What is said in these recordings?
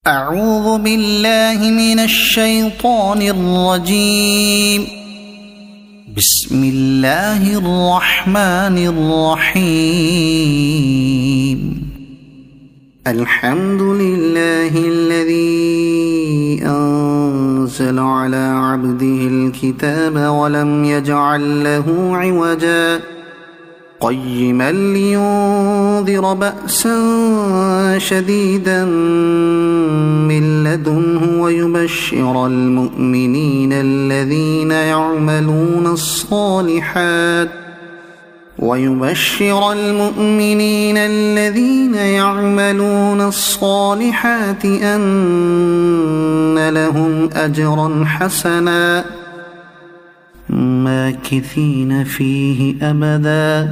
أعوذ بالله من الشيطان الرجيم. بسم الله الرحمن الرحيم. الحمد لله الذي أنزل على عبده الكتاب ولم يجعل له عوجا قيما لينذر بأسا شديدا من لدنه ويبشر المؤمنين الذين يعملون الصالحات أن لهم أجرا حسنا ماكثين فيه أبدا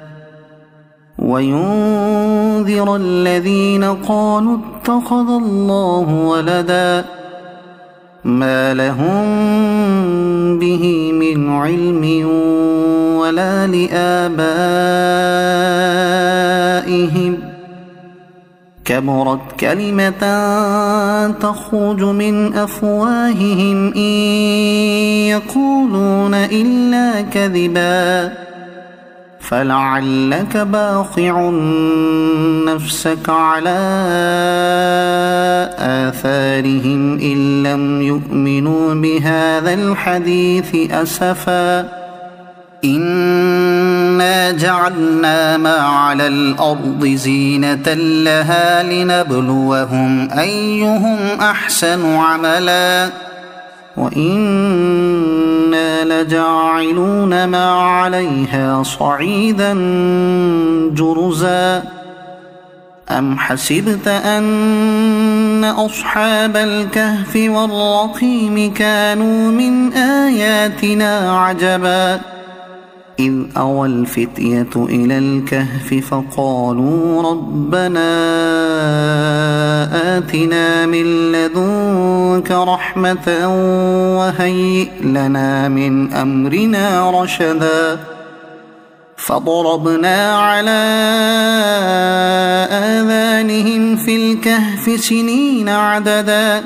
وينذر الذين قالوا اتخذ الله ولدا ما لهم به من علم ولا لآبائهم كبرت كلمة تخرج من أفواههم إن يقولون إلا كذبا فلعلك باخع نفسك على آثارهم إن لم يؤمنوا بهذا الحديث أسفا إنا جعلنا ما على الأرض زينة لها لنبلوهم أيهم أحسن عملا وإنا لجاعلون ما عليها صعيدا جرزا أم حسبت أن أصحاب الكهف والرقيم كانوا من آياتنا عجبا إذ أوى الفتية إلى الكهف فقالوا ربنا آتنا من لدنك رحمة وهيئ لنا من أمرنا رشدا فضربنا على آذانهم في الكهف سنين عددا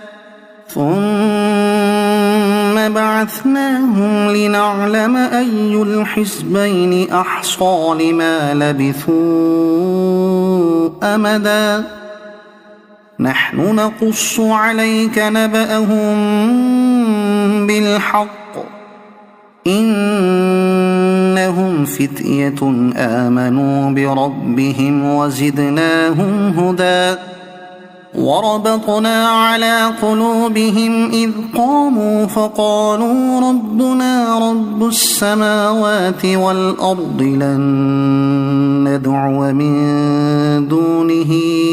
ثم بعثناهم لنعلم أي الحزبين أحصى لما لبثوا أمدا نحن نقص عليك نبأهم بالحق إنهم فتية آمنوا بربهم وزدناهم هدى وربطنا على قلوبهم إذ قاموا فقالوا ربنا رب السماوات والأرض لن ندعو من دونه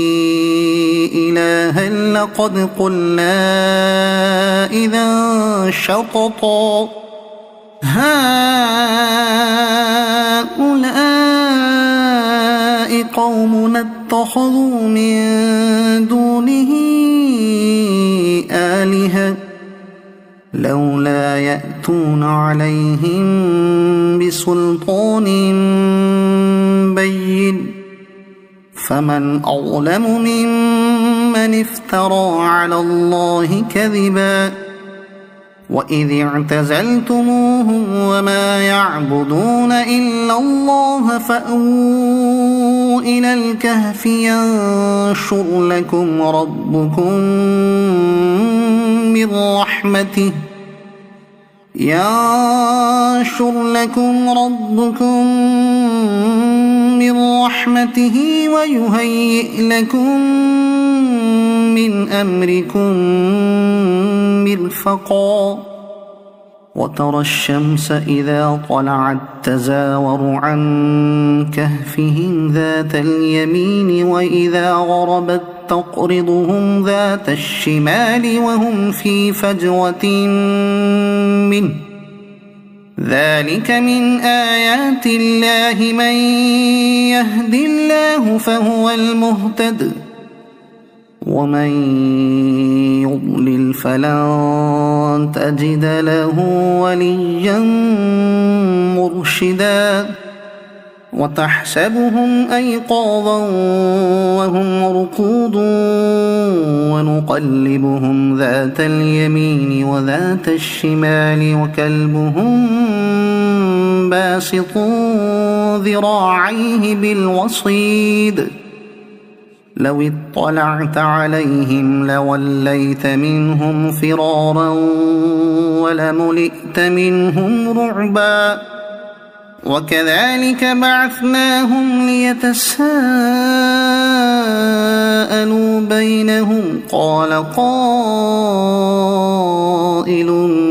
إلها لقد قلنا إذا شططا هؤلاء قومنا اتخذوا من دونه آلهة لولا يأتون عليهم بسلطان بين فمن أظلم ممن افترى على الله كذبا وإذ اعتزلتموهم وما يعبدون إلا الله فأووا إلى الكهف ينشر لكم ربكم من رحمته ويهيئ لكم من أمركم مرفقا وترى الشمس إذا طلعت تزاور عن كهفهم ذات اليمين وإذا غربت تقرضهم ذات الشمال وهم في فجوة منه ذلك من آيات الله من يهد الله فهو المهتد ومن يضلل فلن تجد له وليا مرشدا وتحسبهم أيقاظا وهم رقود ونقلبهم ذات اليمين وذات الشمال وكلبهم باسط ذراعيه بالوصيد لو اطلعت عليهم لوليت منهم فرارا ولملئت منهم رعبا وكذلك بعثناهم ليتساءلوا بينهم قال قائل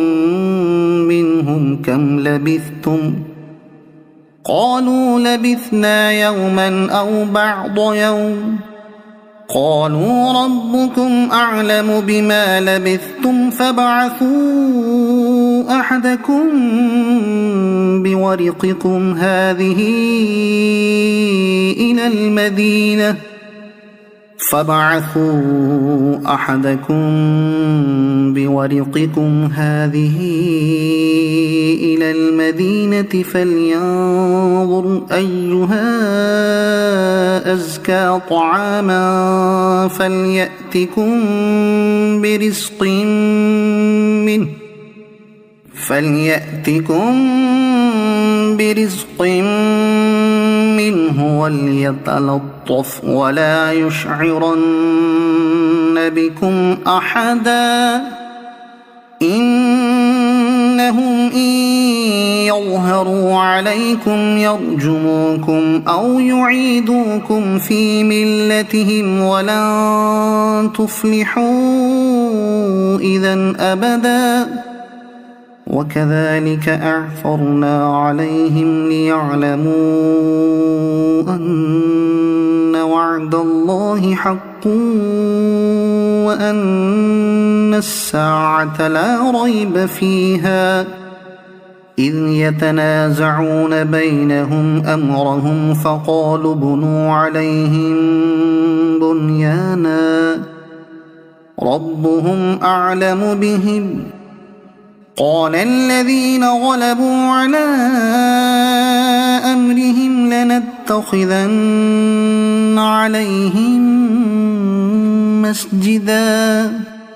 منهم كم لبثتم قالوا لبثنا يوما أو بعض يوم قالوا ربكم أعلم بما لبثتم فابعثوا أحدكم بورقكم هذه إلى المدينة فلينظر أيها أزكى طعاما فليأتكم برزق منه وليتلطف ولا يشعرن بكم أحدا إنهم إن يظهروا عليكم يرجموكم أو يعيدوكم في ملتهم ولن تفلحوا إذا أبدا وكذلك أعثرنا عليهم ليعلموا أن وعد الله حق وأن الساعة لا ريب فيها إذ يتنازعون بينهم أمرهم فقالوا ابنوا عليهم بنيانا ربهم أعلم بهم قال الذين غلبوا على أمرهم لنتخذن عليهم مسجدا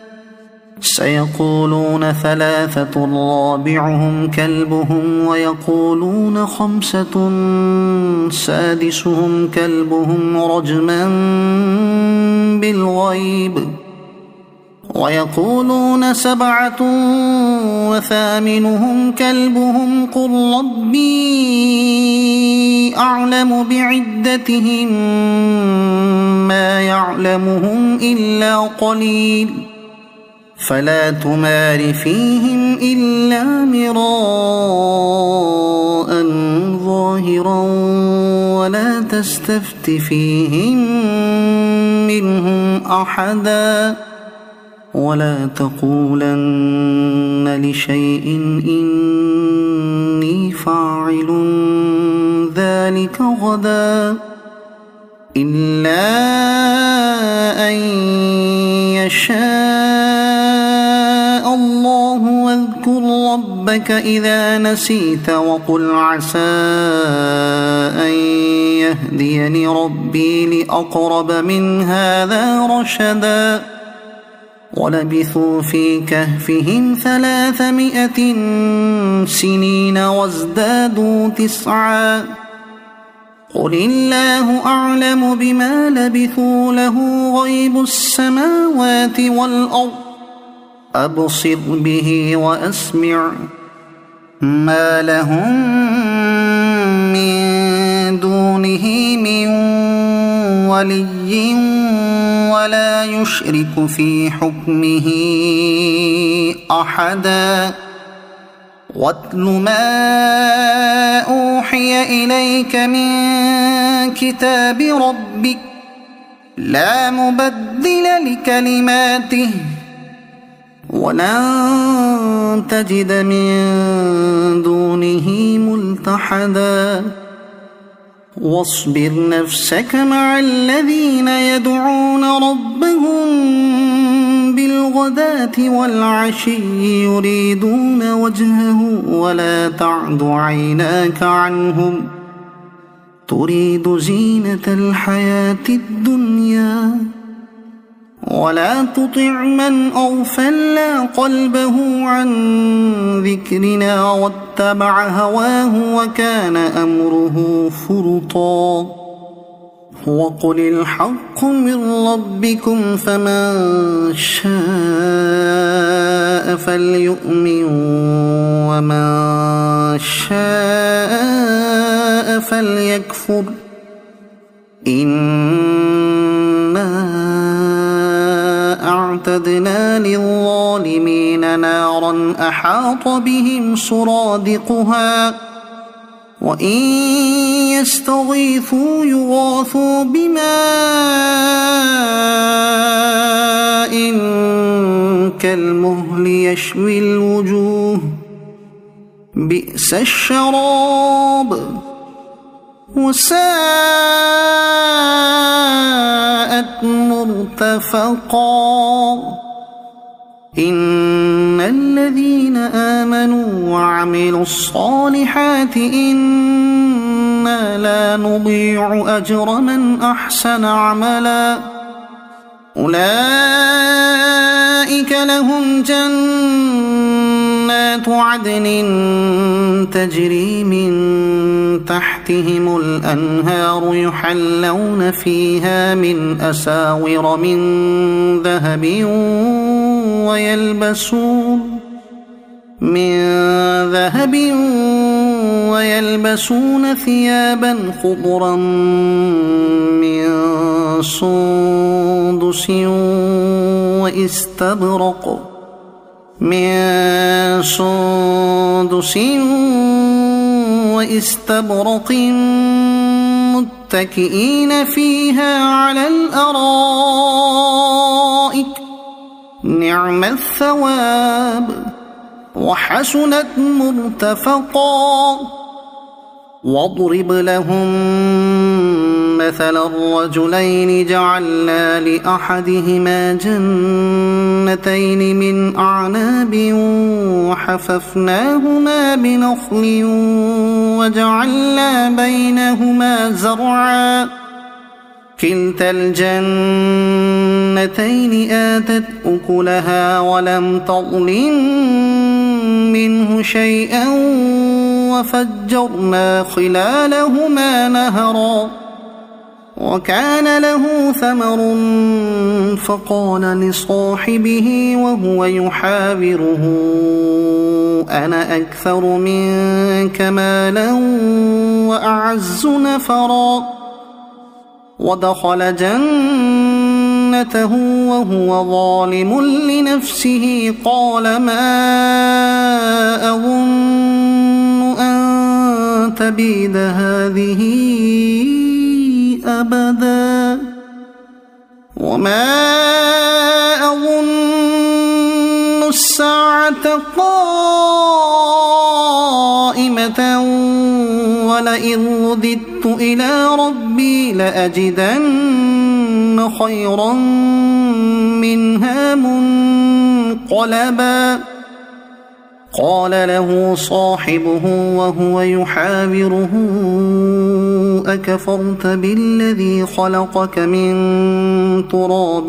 سيقولون ثلاثة رابعهم كلبهم ويقولون خمسة سادسهم كلبهم رجما بالغيب ويقولون سبعة وثامنهم كلبهم قل ربي أعلم بعدتهم ما يعلمهم إلا قليل فلا تمار فيهم إلا مراء ظاهرا ولا تستفت فيهم منهم أحدا ولا تقولن لشيء إني فاعل ذلك غدا إلا أن يشاء الله واذكر ربك إذا نسيت وقل عسى أن يهديني ربي لأقرب من هذا رشدا ولبثوا في كهفهم 300 سنين وازدادوا 9 قل الله أعلم بما لبثوا له غيب السماوات والأرض أبصر به وأسمع ما لهم من دونه من ولي ولا يشرك في حكمه أحدا واتل ما أوحي إليك من كتاب ربك لا مبدل لكلماته ولن تجد من دونه ملتحدا واصبر نفسك مع الذين يدعون ربهم بالغداة والعشي يريدون وجهه ولا تعد عيناك عنهم تريد زينة الحياة الدنيا ولا تطع من أغفلنا قلبه عن ذكرنا واتبع هواه وكان أمره فرطا وقل الحق من ربكم فمن شاء فليؤمن ومن شاء فليكفر إنا أعتدنا للظالمين نارا أحاط بهم سرادقها وإن يستغيثوا يغاثوا بماء كالمهل يشوي الوجوه بئس الشراب وساءت مرتفقا إن الذين آمنوا وعملوا الصالحات إنا لا نضيع أجر من أحسن عملا أولئك لهم جنات عدن تجري من تحتهم الأنهار يحلون فيها من أساور من ذهب ويلبسون ثيابا خضرا من سندس واستبرق متكئين فيها على الأرائك نعم الثواب وحسنت مرتفقا واضرب لهم مثل الرجلين جعلنا لأحدهما جنتين من أعناب وحففناهما بنخل وجعلنا بينهما زرعا كلتا الجنتين آتت أكلها ولم تظلم منه شيئا وفجرنا خلالهما نهرا وكان له ثمر فقال لصاحبه وهو يحاوره أنا أكثر منك مالا وأعز نفرا ودخل جنته وهو ظالم لنفسه قال ما أظن أن تبيد هذه أبدا وما أظن الساعة قائمة ولئن رددت إلى ربي لأجدن خيرا منها منقلبا قال له صاحبه وهو يحاوره أكفرت بالذي خلقك من تراب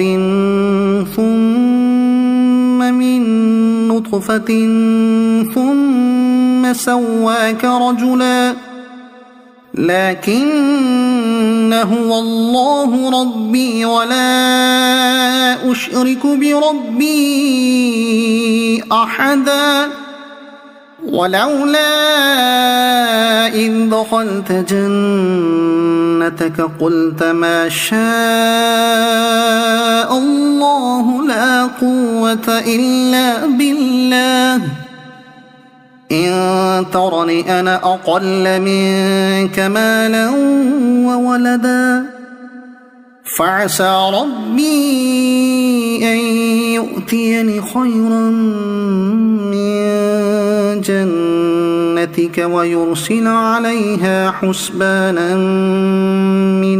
ثم من نطفة ثم سواك رجلا لكن هو الله ربي ولا أشرك بربي أحدا ولولا إذ دخلت جنتك قلت ما شاء الله لا قوة إلا بالله إن ترني أنا أقل منك مالا وولدا فعسى ربي أن يؤتيني خيرا من جنتك ويرسل عليها حسبانا من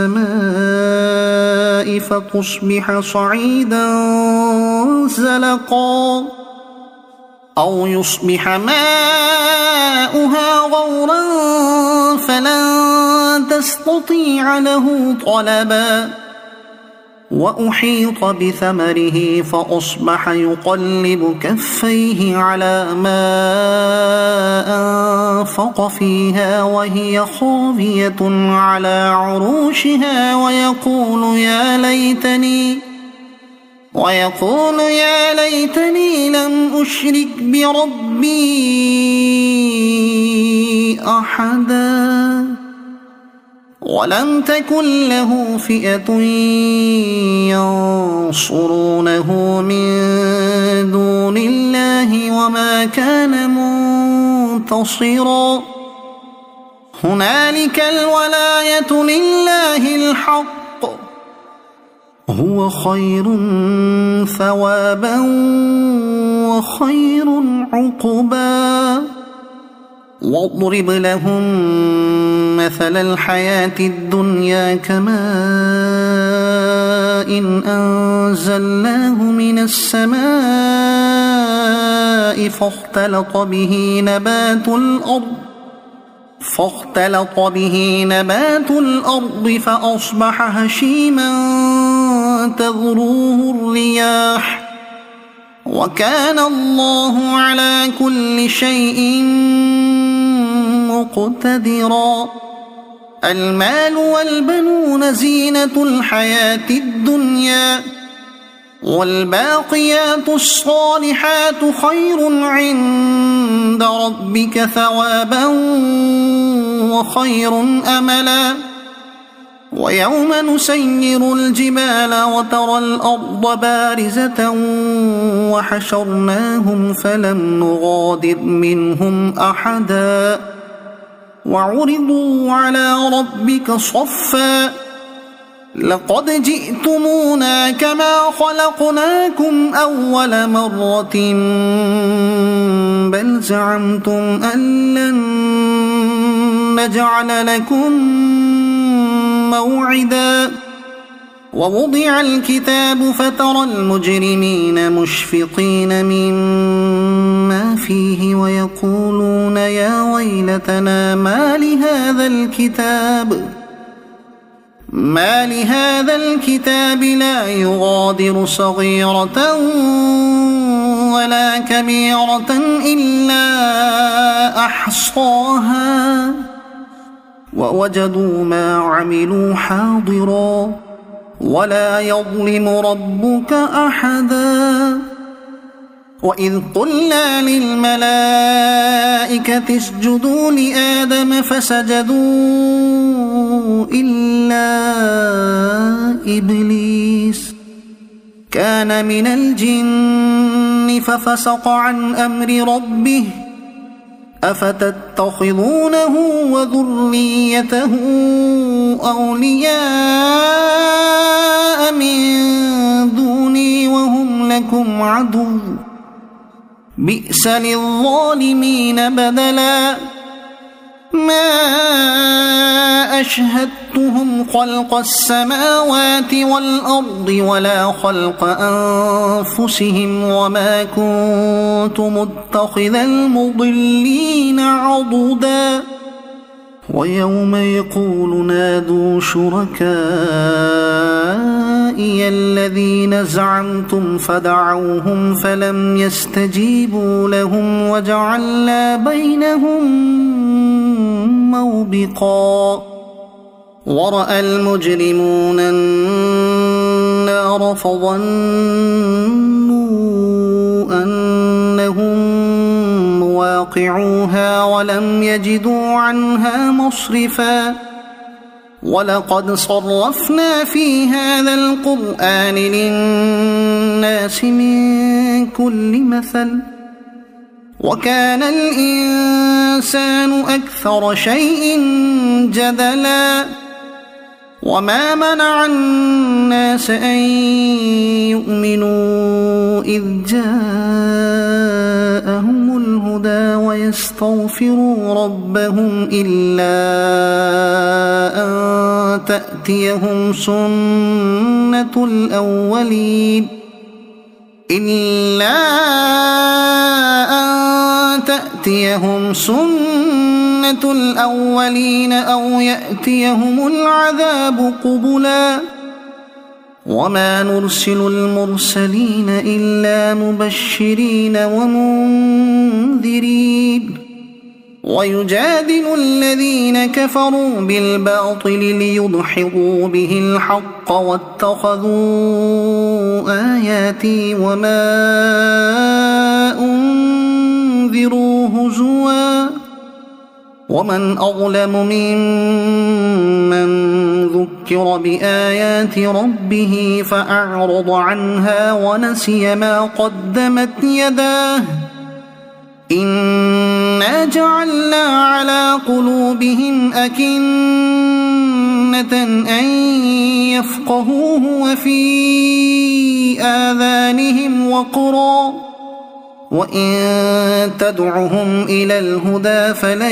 السماء فتصبح صعيدا زلقا أو يصبح ماؤها غورا فلن تستطيع له طلبا وأحيط بثمره فأصبح يقلب كفيه على ما أنفق فيها وهي خاوية على عروشها ويقول يا ليتني لم أشرك بربي أحدا ولم تكن له فئة ينصرونه من دون الله وما كان منتصرا هنالك الولاية لله الحق هو خير ثوابا وخير عقبا واضرب لهم مثل الحياة الدنيا كماء إن أنزلناه من السماء فاختلط به نبات الأرض فأصبح هشيما تذروه الرياح وكان الله على كل شيء مقتدرا المال والبنون زينة الحياة الدنيا والباقيات الصالحات خير عند ربك ثوابا وخير أملا ويوم نسير الجبال وترى الأرض بارزة وحشرناهم فلم نغادر منهم أحدا وعرضوا على ربك صفا لقد جئتمونا كما خلقناكم أول مرة بل زعمتم أن لن نجعل لكم موعدا ووضع الكتاب فترى المجرمين مشفقين مما فيه ويقولون يا ويلتنا ما لهذا الكتاب لا يغادر صغيرة ولا كبيرة إلا أحصاها ووجدوا ما عملوا حاضرا ولا يظلم ربك أحدا وإذ قلنا للملائكة اسجدوا لآدم فسجدوا إلا إبليس كان من الجن ففسق عن أمر ربه أفتتخذونه وذريته أولياء من دوني وهم لكم عدو بئس للظالمين بدلا ما أشهدتهم خلق السماوات والأرض ولا خلق أنفسهم وما كنت متخذ المضلين عضدا ويوم يقول نادوا شركائي الذين زعمتم فدعوهم فلم يستجيبوا لهم وجعلنا بينهم موبقا ورأى المجرمون النار فظنوا أنهم مواقعوها ولم يجدوا عنها مصرفا ولقد صرفنا في هذا القرآن للناس من كل مثل وكان الإنسان أكثر شيء جدلا وما منع الناس أن يؤمنوا إذ جاءهم الهدى ويستغفروا ربهم إلا أن تأتيهم سنة الأولين أو يأتيهم العذاب قبلا وما نرسل المرسلين إلا مبشرين ومنذرين ويجادل الذين كفروا بالباطل ليدحضوا به الحق واتخذوا آياتي وما أنذروا هزوا ومن أظلم ممن ذكر بآيات ربه فأعرض عنها ونسي ما قدمت يداه إنا جعلنا على قلوبهم أكنة أن يفقهوه وفي آذانهم وقرا وإن تدعهم إلى الهدى فلن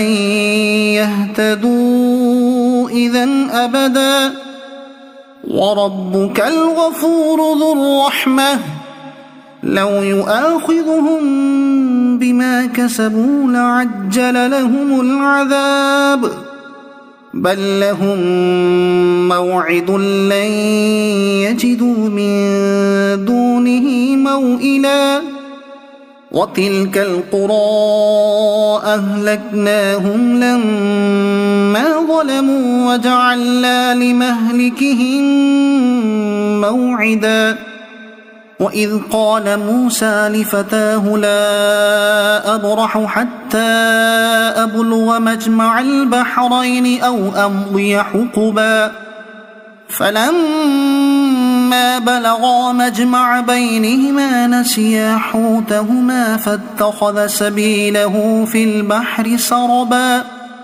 يهتدوا إذن أبدا وربك الغفور ذو الرحمة لو يؤاخذهم بما كسبوا لعجل لهم العذاب بل لهم موعد لن يجدوا من دونه موئلا وتلك القرى أهلكناهم لما ظلموا وجعلنا لمهلكهم موعدا وإذ قال موسى لفتاه لا أبرح حتى أبلغ مجمع البحرين أو أمضي حقبا فلما بلغا مجمع بينهما نسيا حوتهما فاتخذ سبيله في البحر سربا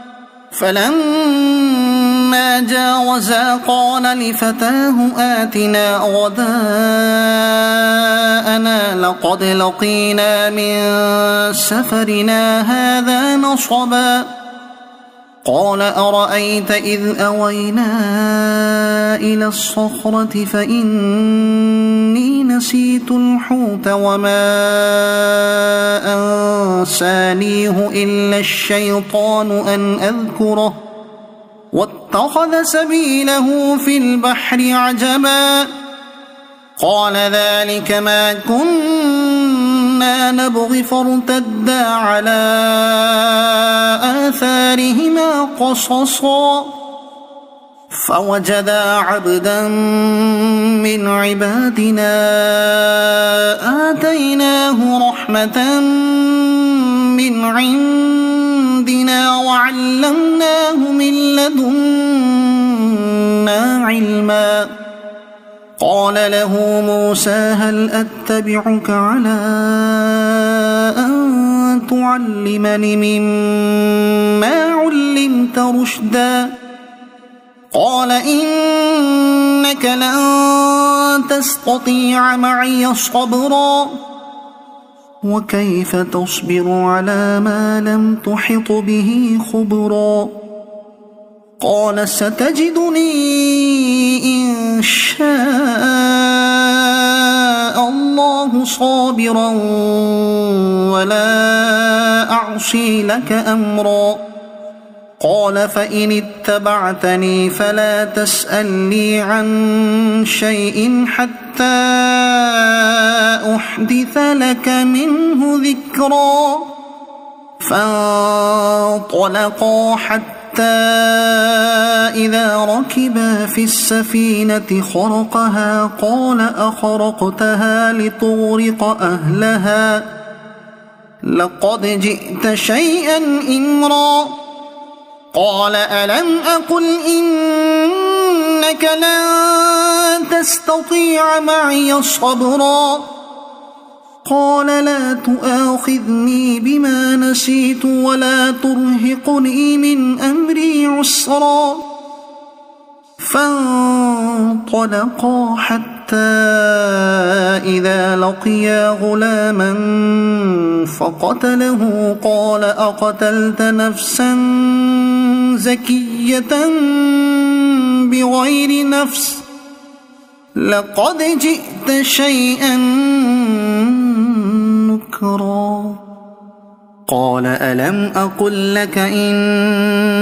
فلما جاوزا قال لفتاه آتنا غداءنا لقد لقينا من سفرنا هذا نصبا قال أرأيت إذ أوينا إلى الصخرة فإني نسيت الحوت وما أنسانيه إلا الشيطان أن أذكره واتخذ سبيله في البحر عجبا قال ذلك ما كنا نبغي فارتدا على آثارهما قصصا فوجدا عبدا من عبادنا آتيناه رحمة من عندنا وعلمناه من لدنا علما قال له موسى هل أتبعك على أن تعلمني مما علمت رشدا قال إنك لن تستطيع معي صبرا وكيف تصبر على ما لم تحط به خبرا قال ستجدني إن شاء الله صابرا ولا أعصي لك أمرا قال فإن اتبعتني فلا تسألني عن شيء حتى أحدث لك منه ذكرا فانطلقا حتى إذا ركبا في السفينة خرقها قال أخرقتها لتغرق أهلها لقد جئت شيئا إمرا قال ألم أقل إنك لن تستطيع معي صبرا قال لا تؤاخذني بما نسيت ولا ترهقني من أمري عسرا فانطلقا حتى إذا لقيا غلاما فقتله قال أقتلت نفسا زكية بغير نفس لقد جئت شيئا نكرا قال ألم أقل لك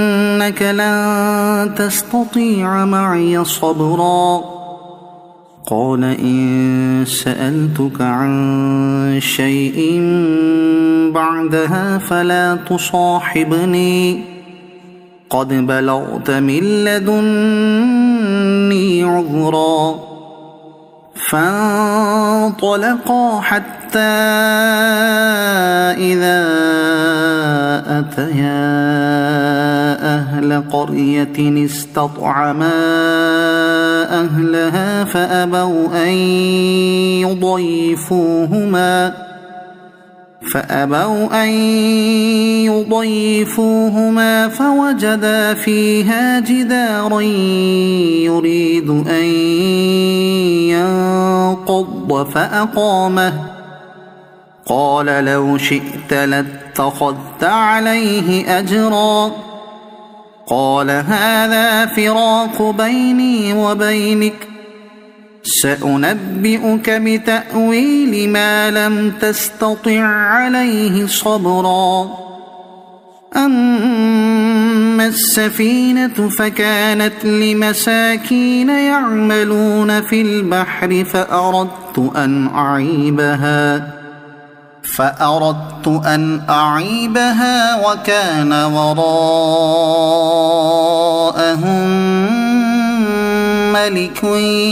إنك لن تستطيع معي صبرا قال إن سألتك عن شيء بعدها فلا تصاحبني قد بلغت من لدني عذرا فانطلقا حتى إذا أتيا أهل قرية استطعما أهلها فأبوا أن يضيفوهما فوجدا فيها جدارا يريد أن ينقض فأقامه قال لو شئت لاتخذت عليه أجرا قال هذا فراق بيني وبينك سأنبئك بتأويل ما لم تستطع عليه صبرا أما السفينة فكانت لمساكين يعملون في البحر فأردت أن أعيبها وكان وراءهم ملك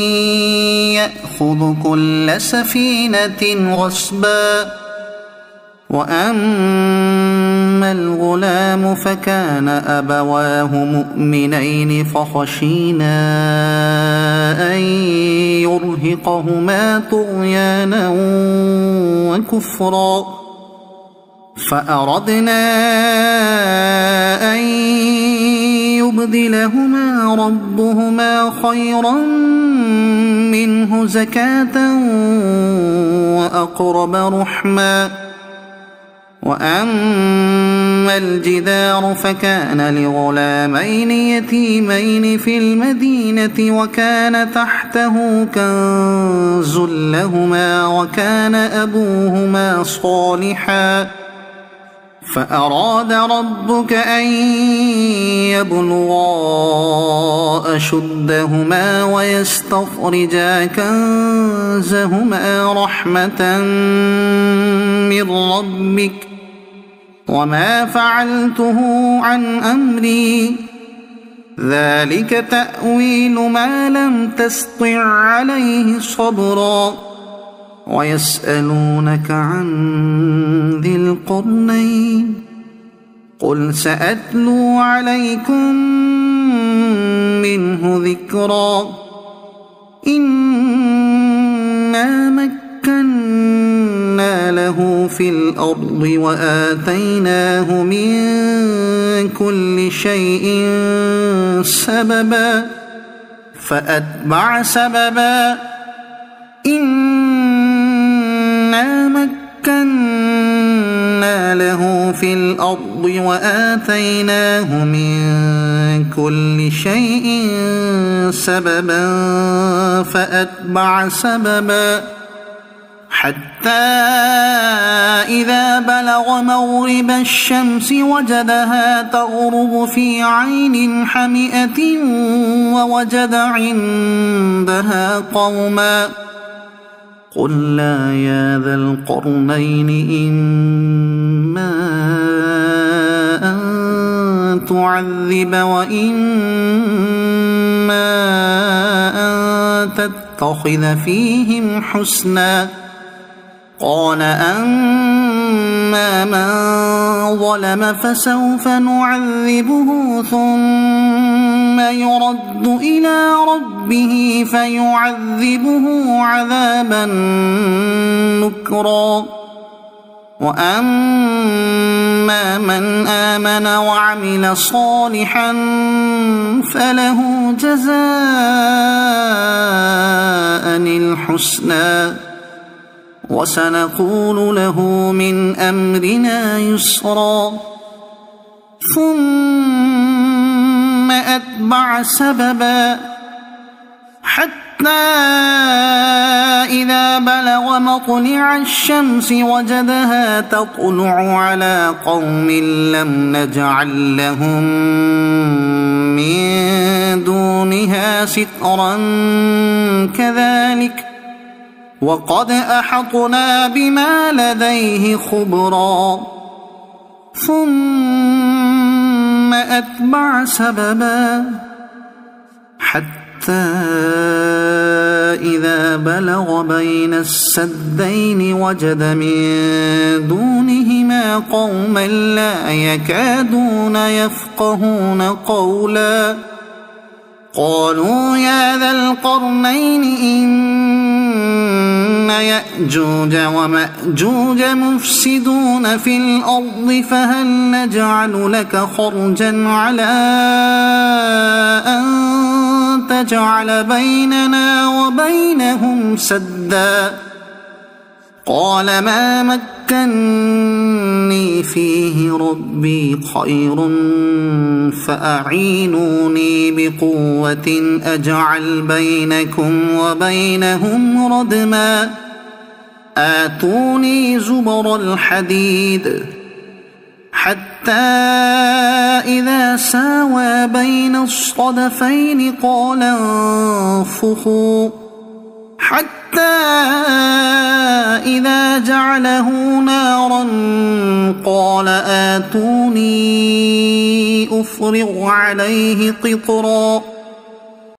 يأخذ كل سفينة غصبا وأما الغلام فكان أبواه مؤمنين فخشينا أن يرهقهما طغيانا وكفرا فأردنا أن يبدلهما ربهما خيرا منه زكاة وأقرب رحما وأما الجدار فكان لغلامين يتيمين في المدينة وكان تحته كنز لهما وكان أبوهما صالحا فأراد ربك أن يبلغا أشدهما ويستخرجا كنزهما رحمة من ربك وما فعلته عن أمري ذلك تأويل ما لم تسطع عليه صبرا ويسألونك عن ذي القرنين قل سأتلو عليكم منه ذكرا إنا مكنا له في الأرض وآتيناه من كل شيء سببا فأتبع سببا إنا مكنا له في الأرض وآتيناه من كل شيء سببا فأتبع سببا حتى إذا بلغ مغرب الشمس وجدها تغرب في عين حمئة ووجد عندها قوما قلنا يا ذا القرنين إما أن تعذب وإما أن تتخذ فيهم حسنا قال أما من ظلم فسوف نعذبه ثم يرد إلى ربه فيعذبه عذابا نكرا وأما من آمن وعمل صالحا فله جزاء الحسنى وسنقول له من أمرنا يسرا ثم أتبع سببا حتى إذا بلغ مطلع الشمس وجدها تطلع على قوم لم نجعل لهم من دونها سترا كذلك وقد أحطنا بما لديه خبرا ثم أتبع سببا حتى إذا بلغ بين السدين وجد من دونهما قوما لا يكادون يفقهون قولا قالوا يا ذا القرنين إن يأجوج ومأجوج مفسدون في الأرض فهل نجعل لك خرجا على أن تجعل بيننا وبينهم سدا قال ما مكني فيه ربي خير فأعينوني بقوة أجعل بينكم وبينهم ردما آتوني زبر الحديد حتى إذا ساوى بين الصدفين قال انفخوا حتى إذا جعله نارا قال آتوني أفرغ عليه قطرا